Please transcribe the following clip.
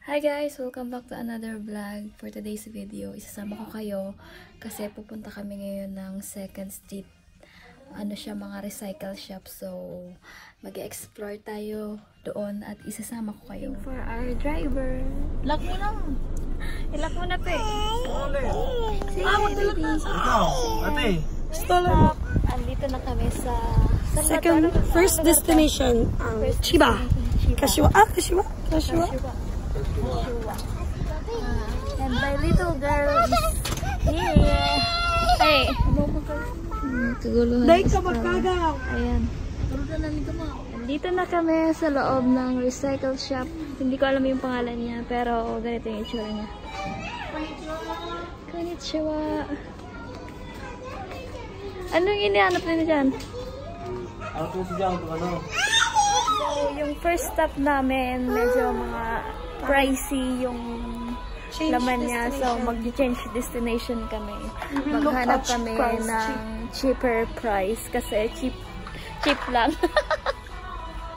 Hi guys! Welcome back to another vlog. For today's video, isasama ko kayo kasi pupunta kami ngayon ng 2nd Street. Ano siya, mga recycle shop. So, mag-explore tayo doon at isasama ko kayo. For our driver. Lock mo lang. Ilock mo na, pe. Sige, baby. Ikaw, ate. Stop. Andito na kami sa First destination, Chiba. Kashiwa. Kashiwa. And my little girl is here. Hey! Kaguluhan. Dahil ka magkagaw. Ayan. Dito na kami sa loob ng recycle shop. Hindi ko alam yung pangalan niya, pero ganito yung itsura niya. Konnichiwa. Anong inihanap nila dyan? Ano po si Jang? Ano? So, yung first stop namin, medyo mga pricey yung laman niya. So, mag-change destination kami. Maghanap kami ng cheaper price kasi cheap lang.